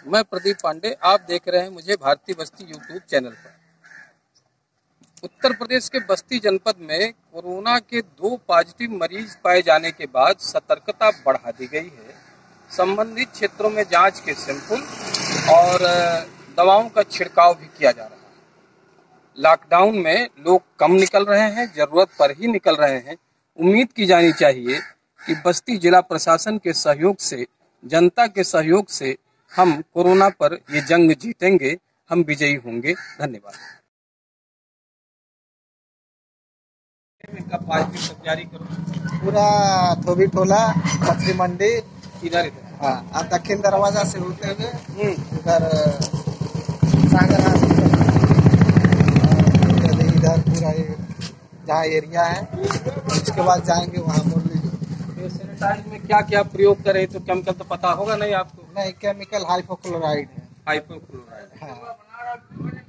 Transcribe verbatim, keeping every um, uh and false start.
मैं प्रदीप पांडे, आप देख रहे हैं मुझे भारतीय बस्ती यूट्यूब चैनल पर। उत्तर प्रदेश के बस्ती जनपद में कोरोना के दो पॉजिटिव मरीज पाए जाने के बाद सतर्कता बढ़ा दी गई है। संबंधित क्षेत्रों में जांच के सैंपल और दवाओं का छिड़काव भी किया जा रहा है। लॉकडाउन में लोग कम निकल रहे हैं, जरूरत पर ही निकल रहे हैं। उम्मीद की जानी चाहिए कि बस्ती जिला प्रशासन के सहयोग से, जनता के सहयोग से हम कोरोना पर ये जंग जीतेंगे, हम विजयी होंगे। धन्यवाद। जारी करो पूरा धोबी टोला मछली मंडी इधर हाँ, और दक्षिण दरवाजा से होते हुए इधर सागर इधर पूरा जहाँ एरिया है, उसके बाद जाएंगे वहाँ बोल लीजिए। सैनिटाइज में क्या क्या प्रयोग करें, तो केमिकल तो पता होगा नहीं आपको? नहीं, केमिकल हाइपोक्लोराइड है। हाइपोक्लोराइड हाँ।